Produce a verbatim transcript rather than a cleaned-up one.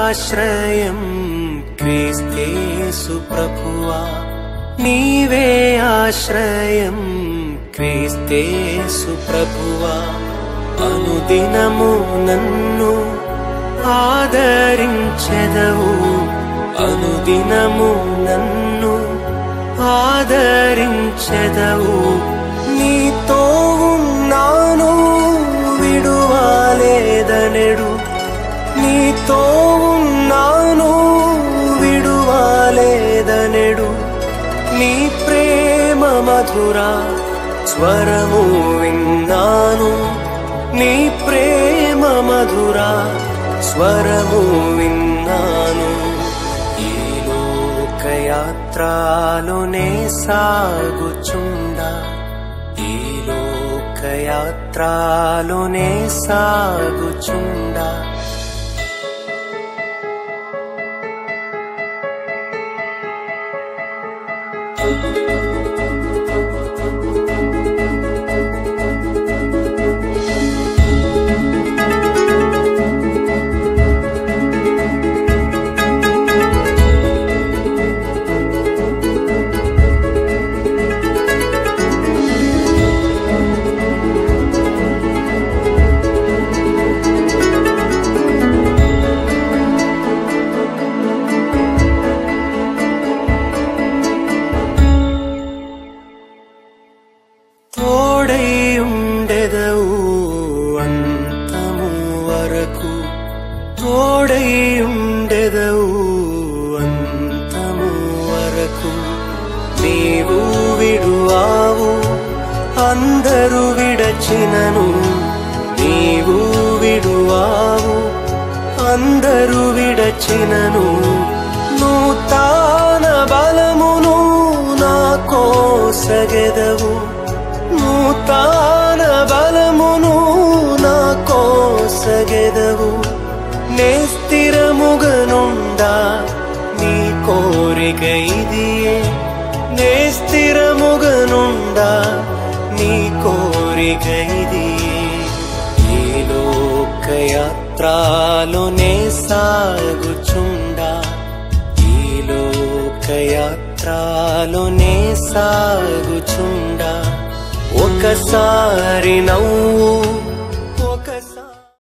ఆశ్రయం క్రీస్తేసు ప్రభువా, నీవే ఆశ్రయం క్రీస్తేసు ప్రభువా. అనుదినము నన్ను ఆదరించెదవు, అనుదినము నన్ను ఆదరించెదవు. నీతో ఉన్నాను విడువలేదనెడు, నీతో ఉన్నాను విడువలేదనెడు. నీ ప్రేమ మధుర స్వరము విన్నాను, నీ ప్రేమ మధుర స్వరము విన్నాను. ఈ లోకయాత్రలోనే సాగుచుండా, ఈ లోకయాత్రలోనే సాగుచుండా. తోడై ఉండెదవు అంతము వరకు, తోడై ఉండెదవు అంతము వరకు. నీవు విడువావు అందరూ విడచినను, నీవు విడువావు అందరూ విడచినను. నూతన బలమును నాకోసగెదవు, నూతన బలమును నాకోసగెదవు. నే స్థిరముగనుండా నీ కోరిక ఇదియే, నే స్థిరముగనుండా నీ కోరిక ఇదియే. ఈ లోకయాత్రలోనే సాగుచుండా, ఈ లోకయాత్రలోనే సాగుచుండా. ఒకసారి నవ్వు